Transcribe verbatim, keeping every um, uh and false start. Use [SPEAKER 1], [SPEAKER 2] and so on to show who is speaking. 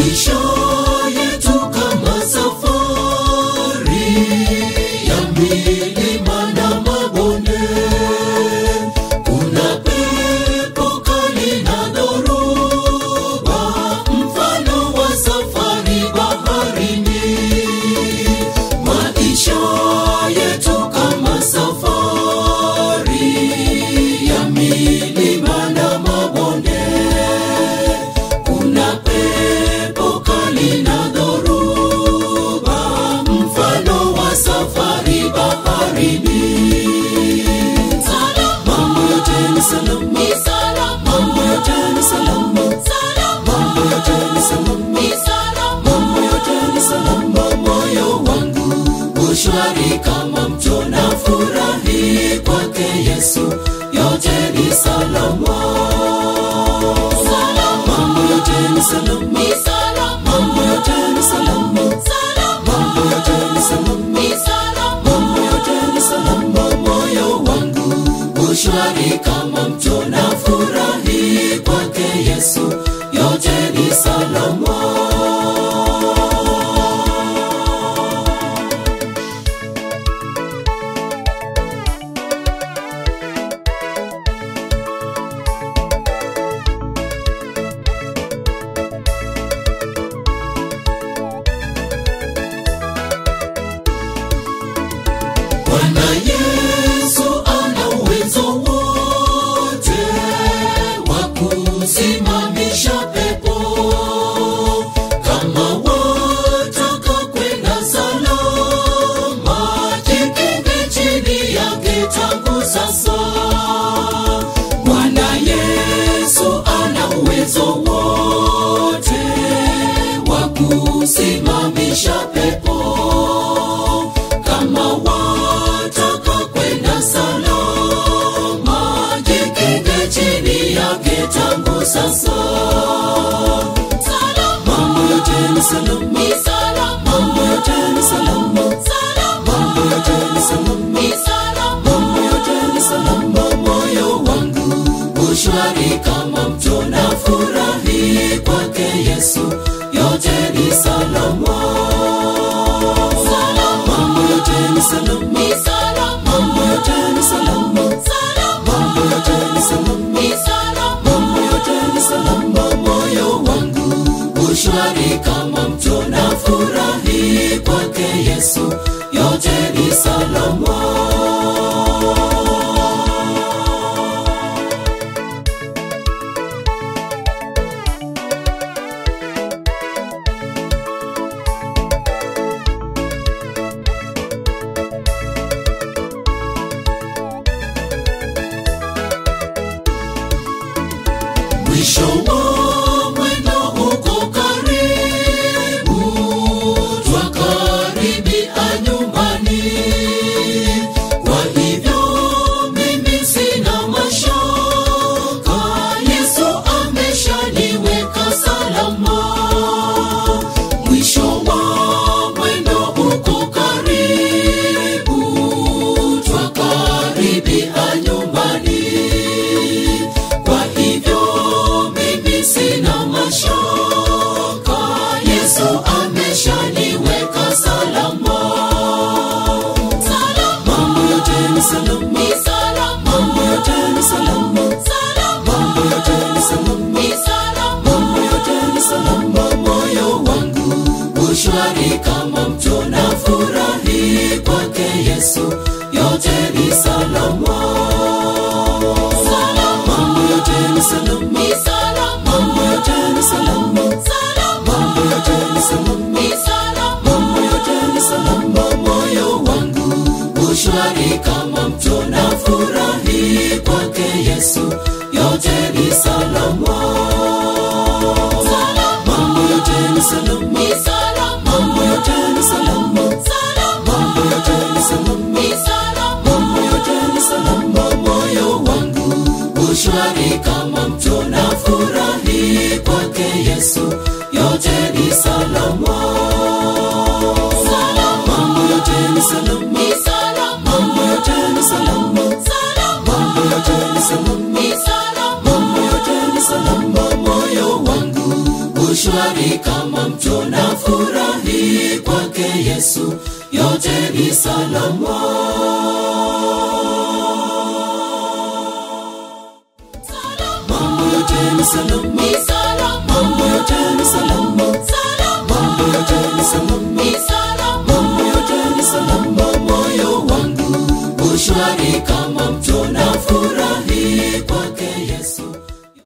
[SPEAKER 1] Maisha yetu kama safari ya milima na mabonde, kuna pepo kali na dhoruba, mfano wa safari baharini. Maisha yetu kama safari ya milima na mabonde, kuna pepo kali na dhoruba, mfano wa safari baharini. Mambo yote ni salama, mambo yote ni salama, mambo yote ni salama, mambo yote ni salama. Moyo wangu ushwari kama mto, na furahi kwake Yesu, yote ni salama. Mambo yote ni salama, mambo yote ni salama, mambo yote ni salama, mambo yote ni salama. Moyo wangu ushwari kama mto, na furahi kwake Yesu, yote ni salama. Bwana Yesu ana uwezo wote wa kusimamisha pepo. Kama wataka kwenda salama, jikinge chini yake tangu sasa. Bwana Yesu ana uwezo wote wa kusimamisha pepo. Kama wataka kwenda salama, jikinge chini yake tangu sasa. Mambo yote ni salama, mambo yote ni salama, mambo yote ni salama, mambo yote ni salama. Moyo wangu ushwari kama mto, na furahi kwake Yesu, yote ni salama. Mambo yote ni salama, mambo yote ni salama, mambo yote ni salama, mambo yote ni salama. Moyo wangu ushwari kama mto, na furahi kwake Yesu, yote ni salama. Mwisho wa mwendo uko karibu, twakaribia nyumbani. Kwa hivyo mimi sina mashaka, Yesu ameshaniweka salama. Mwisho wa mwendo uko karibu, twakaribia nyumbani. Kwa hivyo sina mashaka, Yesu ameshaniweka salama. Mambo yote ni salama, mambo yote ni salama, mambo yote ni salama, mambo yote ni salama. Moyo wangu ushwari kama mto, na furahi kwake Yesu, yote ni salama. Mambo yote ni salama, mambo yote ni salama, mambo yote ni salama, mambo yote ni salama. Moyo wangu ushwari kama mto, na furahi kwake Yesu, yote ni salama. Mambo yote ni salama, mambo yote ni salama, mambo yote ni salama, mambo yote ni salama. Moyo wangu ushwari kama mto, na furahi kwake Yesu, yote ni salama. Mambo yote ni salama, mambo yote ni salama, mambo yote ni salama, mambo yote ni salama. Moyo wangu ushwari kama Yesu, yote ni salama. Mambo yote ni salama, mambo yote ni salama, mambo yote ni salama, mambo yote ni salama, moyo wangu ushwari.